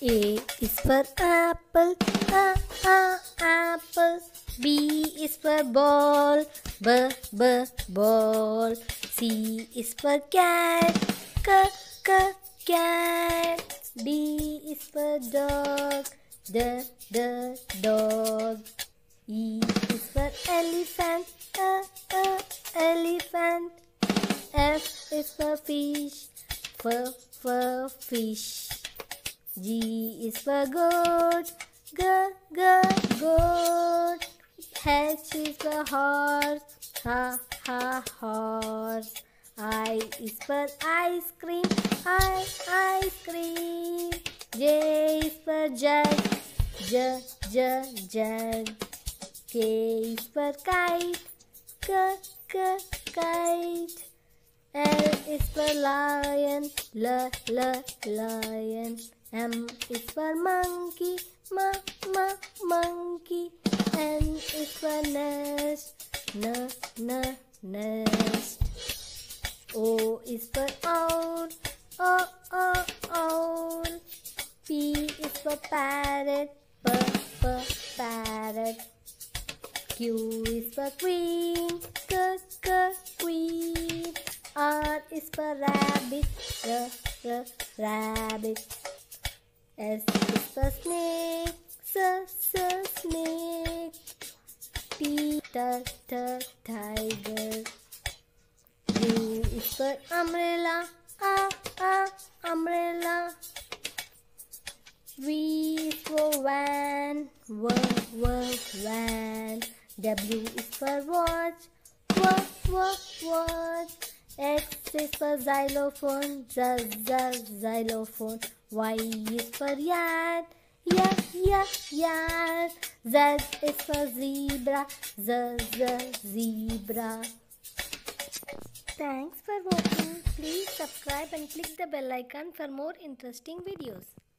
A is for apple, apple. B is for ball, ball. C is for cat, cat. D is for dog, dog. E is for elephant, elephant. F is for fish, fish. G is for goat, goat. H is for horse, horse. I is for ice cream, ice cream. J is for jug, jug. K is for kite, kite. L is for lion, lion. M is for monkey, monkey. N is for nest, nest. O is for owl, owl. P is for parrot, parrot. Q is for queen, queen. R is for rabbit, rabbit. S is for snake, snake. T, tiger. U is for umbrella, umbrella. V is for van, van. W is for watch, watch. X is for xylophone, xylophone. Y is for yard, yard. Z is for zebra, zebra. Thanks for watching. Please subscribe and click the bell icon for more interesting videos.